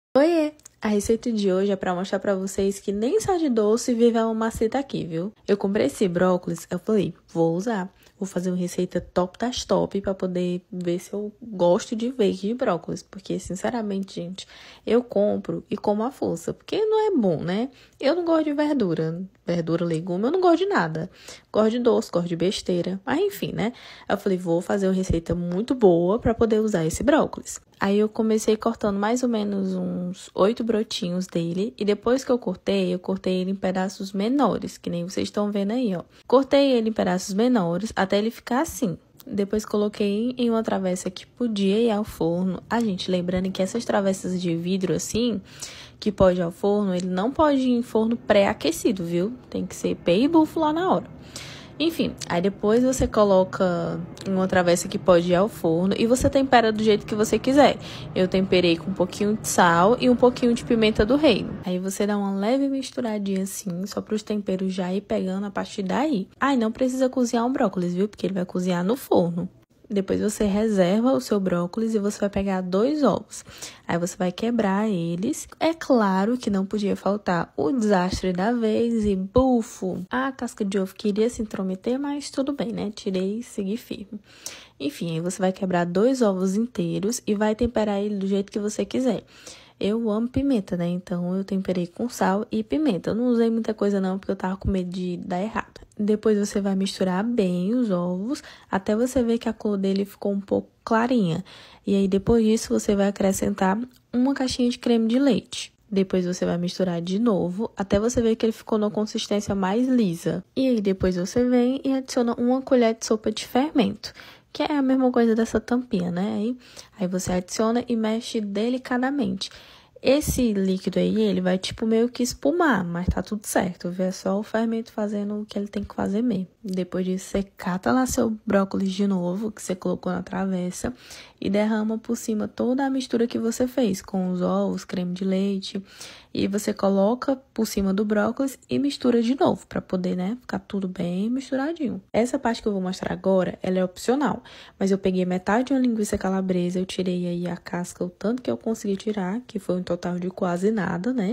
Oiê! A receita de hoje é para mostrar para vocês que nem só de doce vive a maceta aqui, viu? Eu comprei esse brócolis, eu falei, vou usar. Vou fazer uma receita top das top para poder ver se eu gosto de vez de brócolis. Porque, sinceramente, gente, eu compro e como à força. Porque não é bom, né? Eu não gosto de verdura. Verdura, legume, eu não gosto de nada. Gosto de doce, gosto de besteira. Mas, enfim, né? Eu falei, vou fazer uma receita muito boa para poder usar esse brócolis. Aí eu comecei cortando mais ou menos uns 8 brotinhos dele. E depois que eu cortei ele em pedaços menores, que nem vocês estão vendo aí, ó. Cortei ele em pedaços menores até ele ficar assim. Depois coloquei em uma travessa que podia ir ao forno. Gente, lembrando que essas travessas de vidro assim, que pode ir ao forno, ele não pode ir em forno pré-aquecido, viu? Tem que ser pé e bufo lá na hora. Enfim, aí depois você coloca em uma travessa que pode ir ao forno e você tempera do jeito que você quiser. Eu temperei com um pouquinho de sal e um pouquinho de pimenta do reino. Aí você dá uma leve misturadinha assim, só para os temperos já ir pegando a partir daí. Não precisa cozinhar um brócolis, viu? Porque ele vai cozinhar no forno. Depois você reserva o seu brócolis e você vai pegar 2 ovos. Aí você vai quebrar eles. É claro que não podia faltar o desastre da vez e bufo. A casca de ovo queria se intrometer, mas tudo bem, né? Tirei e segui firme. Enfim, aí você vai quebrar 2 ovos inteiros e vai temperar ele do jeito que você quiser. Eu amo pimenta, né? Então, eu temperei com sal e pimenta. Eu não usei muita coisa não, porque eu tava com medo de dar errado. Depois, você vai misturar bem os ovos, até você ver que a cor dele ficou um pouco clarinha. E aí, depois disso, você vai acrescentar uma caixinha de creme de leite. Depois, você vai misturar de novo, até você ver que ele ficou numa consistência mais lisa. E aí, depois você vem e adiciona uma colher de sopa de fermento, que é a mesma coisa dessa tampinha, né? Aí você adiciona e mexe delicadamente. Esse líquido aí, ele vai tipo meio que espumar, mas tá tudo certo, viu? É só o fermento fazendo o que ele tem que fazer mesmo. Depois disso, você cata lá seu brócolis de novo, que você colocou na travessa, e derrama por cima toda a mistura que você fez, com os ovos, creme de leite. E você coloca por cima do brócolis e mistura de novo, pra poder, né, ficar tudo bem misturadinho. Essa parte que eu vou mostrar agora, ela é opcional, mas eu peguei metade de uma linguiça calabresa, eu tirei aí a casca, o tanto que eu consegui tirar, que foi um total de quase nada, né?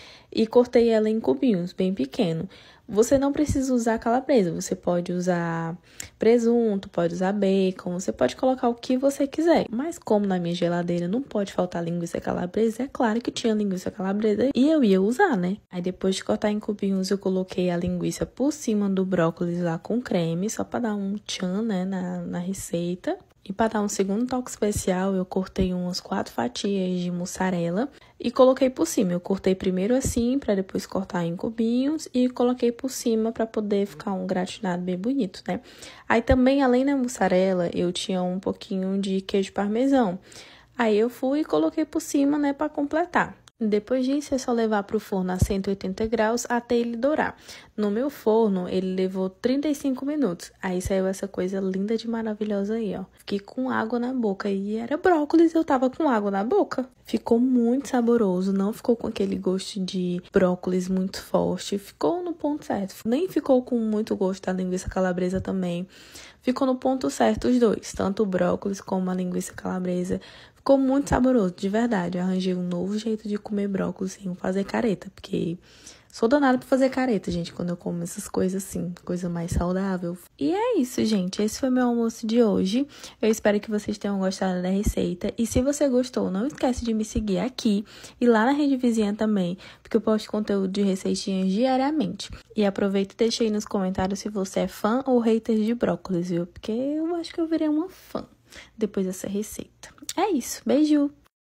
E cortei ela em cubinhos, bem pequeno. Você não precisa usar calabresa, você pode usar presunto, pode usar bacon, você pode colocar o que você quiser. Mas como na minha geladeira não pode faltar linguiça calabresa, é claro que tinha linguiça calabresa e eu ia usar, né? Aí depois de cortar em cubinhos, eu coloquei a linguiça por cima do brócolis lá com creme, só para dar um tchan, né, na receita. E para dar um segundo toque especial, eu cortei umas 4 fatias de mussarela e coloquei por cima. Eu cortei primeiro assim, para depois cortar em cubinhos e coloquei por cima para poder ficar um gratinado bem bonito, né? Aí também, além da mussarela, eu tinha um pouquinho de queijo parmesão. Aí eu fui e coloquei por cima, né, para completar. Depois disso, é só levar para o forno a 180 graus até ele dourar. No meu forno, ele levou 35 minutos. Aí saiu essa coisa linda de maravilhosa aí, ó. Fiquei com água na boca e era brócolis e eu tava com água na boca. Ficou muito saboroso, não ficou com aquele gosto de brócolis muito forte. Ficou no ponto certo. Nem ficou com muito gosto da linguiça calabresa também. Ficou no ponto certo os dois, tanto o brócolis como a linguiça calabresa. Ficou muito saboroso, de verdade. Eu arranjei um novo jeito de comer brócolis sem fazer careta, porque sou danada pra fazer careta, gente, quando eu como essas coisas assim, coisa mais saudável. E é isso, gente. Esse foi meu almoço de hoje. Eu espero que vocês tenham gostado da receita. E se você gostou, não esquece de me seguir aqui e lá na Rede Vizinha também, porque eu posto conteúdo de receitinhas diariamente. E aproveita e deixa aí nos comentários se você é fã ou hater de brócolis, viu? Porque eu acho que eu virei uma fã depois dessa receita. É isso. Beijo!